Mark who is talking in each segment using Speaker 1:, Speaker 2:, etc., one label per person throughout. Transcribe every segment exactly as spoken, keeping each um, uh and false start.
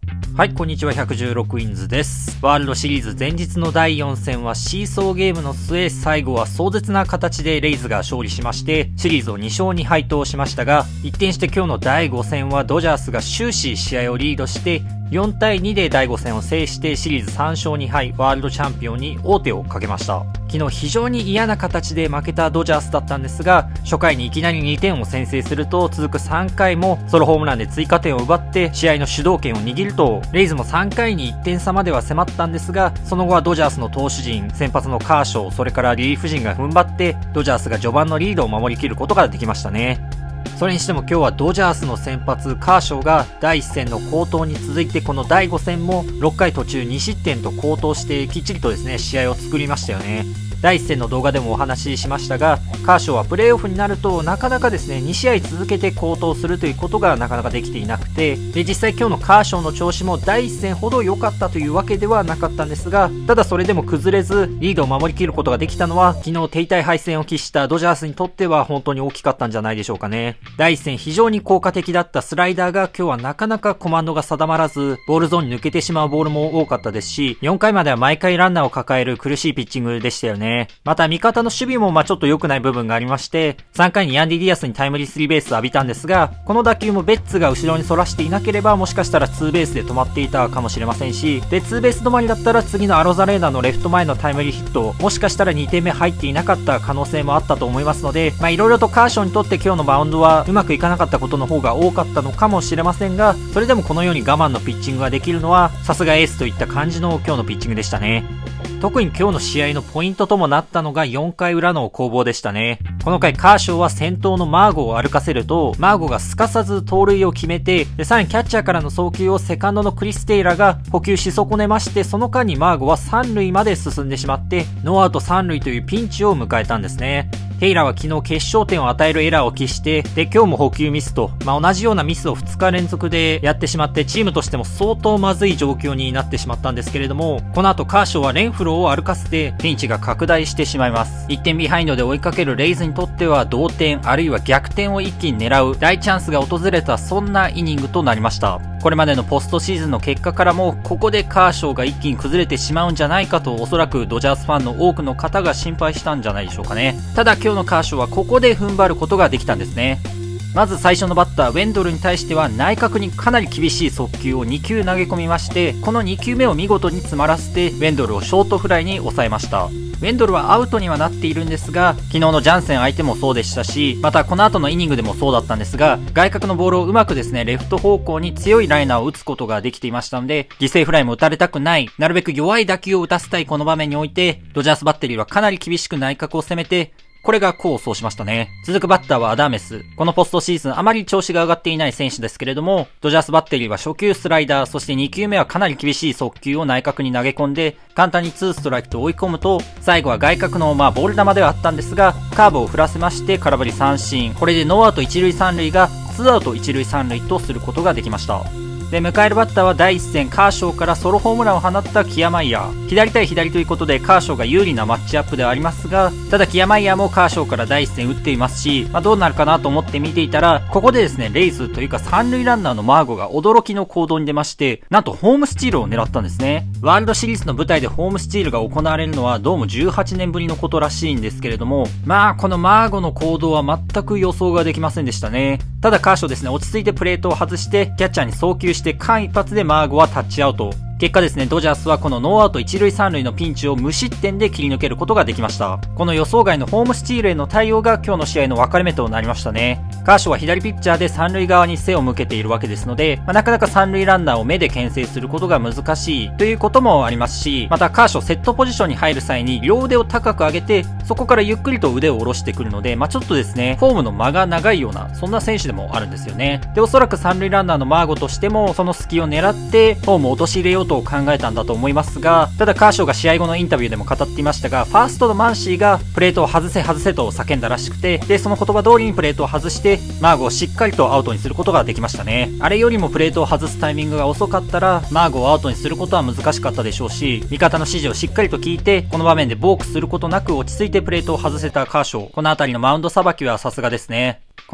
Speaker 1: はい、こんにちは。ひゃくじゅうろくインズです。ワールドシリーズ前日のだいよん戦はシーソーゲームの末、最後は壮絶な形でレイズが勝利しまして、シリーズをに勝に敗としましたが、一転して今日のだいご戦はドジャースが終始試合をリードして、よんたいにでだいご戦を制してシリーズさん勝に敗、ワールドチャンピオンに王手をかけました。昨日非常に嫌な形で負けたドジャースだったんですが、初回にいきなりにてんを先制すると、続くさんかいもソロホームランで追加点を奪って試合の主導権を握ると、レイズもさんかいにいってん差までは迫ったんですが、その後はドジャースの投手陣、先発のカーショー、それからリリーフ陣が踏ん張って、ドジャースが序盤のリードを守りきることができましたね。それにしても今日はドジャースの先発カーショーがだいいち戦の好投に続いてこのだいご戦もろっかい途中に失点と好投してきっちりとですね試合を作りましたよね。だいいち戦の動画でもお話ししましたが、カーショーはプレーオフになるとなかなかですねに試合続けて好投するということがなかなかできていなくて、で実際今日のカーショーの調子もだいいち戦ほど良かったというわけではなかったんですが、ただそれでも崩れずリードを守りきることができたのは、昨日手痛い敗戦を喫したドジャースにとっては本当に大きかったんじゃないでしょうかね。だいいち戦非常に効果的だったスライダーが今日はなかなかコマンドが定まらず、ボールゾーンに抜けてしまうボールも多かったですし、よんかいまでは毎回ランナーを抱える苦しいピッチングでしたよね。また味方の守備もまあちょっと良くない部分がありまして、さんかいにヤンディ・ディアスにタイムリースリーベースを浴びたんですが、この打球もベッツが後ろに反らしていなければもしかしたらツーベースで止まっていたかもしれませんし、でツーベース止まりだったら次のアロザレーナのレフト前のタイムリーヒット、もしかしたらにてんめ入っていなかった可能性もあったと思いますので、まあいろいろとカーショーにとって今日のバウンドはうまくいかなかったことの方が多かったのかもしれませんが、それでもこのように我慢のピッチングができるのはさすがエースといった感じの今日のピッチングでしたね。特に今日の試合のポイントともなったのがよんかい裏の攻防でしたね。この回カーショーは先頭のマーゴを歩かせると、マーゴがすかさず盗塁を決めて、でさらにキャッチャーからの送球をセカンドのクリス・テイラが捕球し損ねまして、その間にマーゴはさん塁まで進んでしまってノーアウトさん塁というピンチを迎えたんですね。テイラーは昨日決勝点を与えるエラーを喫して、で今日も捕球ミスと、まあ、同じようなミスをふつか連続でやってしまって、チームとしても相当まずい状況になってしまったんですけれども、この後カーショーはレンフローを歩かせてピンチが拡大してしまいます。いってんビハインドで追いかけるレイズにとっては同点あるいは逆転を一気に狙う大チャンスが訪れた、そんなイニングとなりました。これまでのポストシーズンの結果からも、ここでカーショーが一気に崩れてしまうんじゃないかと、おそらくドジャースファンの多くの方が心配したんじゃないでしょうかね。ただ今日のカーショーはここで踏ん張ることができたんですね。まず最初のバッターウェンドルに対しては内角にかなり厳しい速球をに球投げ込みまして、このに球目を見事に詰まらせてウェンドルをショートフライに抑えました。ウェンドルはアウトにはなっているんですが、昨日のジャンセン相手もそうでしたし、またこの後のイニングでもそうだったんですが、外角のボールをうまくですねレフト方向に強いライナーを打つことができていましたので、犠牲フライも打たれたくない、なるべく弱い打球を打たせたいこの場面において、ドジャースバッテリーはかなり厳しく内角を攻めて、これが功を奏しましたね。続くバッターはアダメス。このポストシーズンあまり調子が上がっていない選手ですけれども、ドジャースバッテリーは初球スライダー、そしてに球目はかなり厳しい速球を内角に投げ込んで、簡単にツーストライクと追い込むと、最後は外角のまあボール球ではあったんですが、カーブを振らせまして空振り三振。これでノーアウト一塁三塁がツーアウト一塁三塁とすることができました。で迎えるバッターはだいいち戦カーショーからソロホームランを放ったキアマイヤー。左対左ということでカーショーが有利なマッチアップではありますが、ただキアマイヤーもカーショーからだいいち戦打っていますし、まあ、どうなるかなと思って見ていたら、ここでですねレイズというか三塁ランナーのマーゴが驚きの行動に出まして、なんとホームスチールを狙ったんですね。ワールドシリーズの舞台でホームスチールが行われるのはどうもじゅうはちねんぶりのことらしいんですけれども、まあこのマーゴの行動は全く予想ができませんでしたね。ただカーショーですね落ち着いてプレートを外してキャッチャーに送球して間一髪でマーゴはタッチアウト。結果ですね、ドジャースはこのノーアウト一塁三塁のピンチを無失点で切り抜けることができました。この予想外のホームスチールへの対応が今日の試合の分かれ目となりましたね。カーショーは左ピッチャーで三塁側に背を向けているわけですので、まあ、なかなか三塁ランナーを目で牽制することが難しいということもありますし、またカーショーセットポジションに入る際に両腕を高く上げて、そこからゆっくりと腕を下ろしてくるので、まあ、ちょっとですね、フォームの間が長いような、そんな選手でもあるんですよね。で、おそらく三塁ランナーのマーゴとしても、その隙を狙って、フォームを陥れようと考えたんだと思いますが、ただカーショーが試合後のインタビューでも語っていましたが、ファーストのマンシーがプレートを外せ外せと叫んだらしくて、で、その言葉通りにプレートを外して、マーゴをしっかりとアウトにすることができましたね。あれよりもプレートを外すタイミングが遅かったら、マーゴをアウトにすることは難しかったでしょうし、味方の指示をしっかりと聞いて、この場面でボークすることなく落ち着いてプレートを外せたカーショー。このあたりのマウンドさばきはさすがですね。こ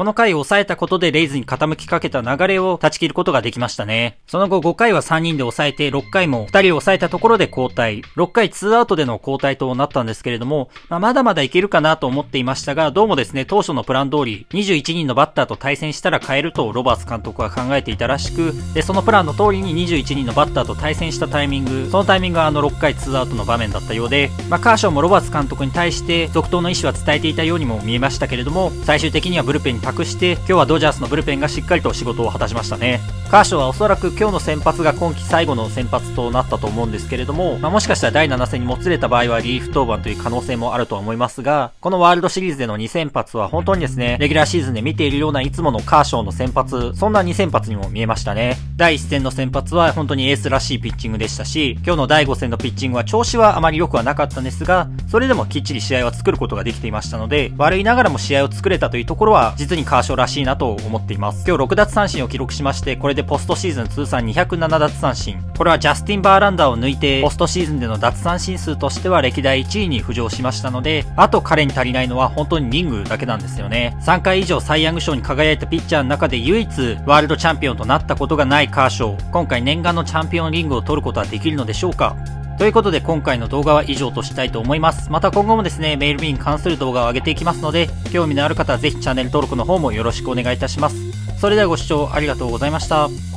Speaker 1: この回を抑えたことでレイズに傾きかけた流れを断ち切ることができましたね。その後ごかいはさんにんで抑えて、ろっかいもふたりを抑えたところで交代。ろっかいツーアウトでの交代となったんですけれども、まあ、まだまだいけるかなと思っていましたが、どうもですね、当初のプラン通り、にじゅういちにんのバッターと対戦したら変えるとロバーツ監督は考えていたらしく、で、そのプランの通りににじゅういちにんのバッターと対戦したタイミング、そのタイミングがあのろっかいツーアウトの場面だったようで、まあ、カーショーもロバーツ監督に対して続投の意思は伝えていたようにも見えましたけれども、最終的にはブルペンに託して、今日はドジャースのブルペンがしっかりと仕事を果たしましたね。カーショーはおそらく今日の先発が今季最後の先発となったと思うんですけれども、まあ、もしかしたらだいなな戦にもつれた場合はリリーフ登板という可能性もあるとは思いますが、このワールドシリーズでのに先発は本当にですね、レギュラーシーズンで見ているようないつものカーショーの先発、そんなに先発にも見えましたね。だいいち戦の先発は本当にエースらしいピッチングでしたし、今日のだいご戦のピッチングは調子はあまり良くはなかったんですが、それでもきっちり試合は作ることができていましたので、悪いながらも試合を作れたというところは実にカーショーらしいなと思っています。今日ろく奪三振を記録しまして、これでポストシーズン通算にひゃくなな奪三振。これはジャスティン・バーランダーを抜いて、ポストシーズンでの奪三振数としては歴代いちいに浮上しましたので、あと彼に足りないのは本当にリングだけなんですよね。さんかい以上サイ・ヤング賞に輝いたピッチャーの中で唯一ワールドチャンピオンとなったことがないカーショー。今回念願のチャンピオンリングを取ることはできるのでしょうか。ということで今回の動画は以上としたいと思います。また今後もですね、メール便に関する動画を上げていきますので、興味のある方はぜひチャンネル登録の方もよろしくお願いいたします。それではご視聴ありがとうございました。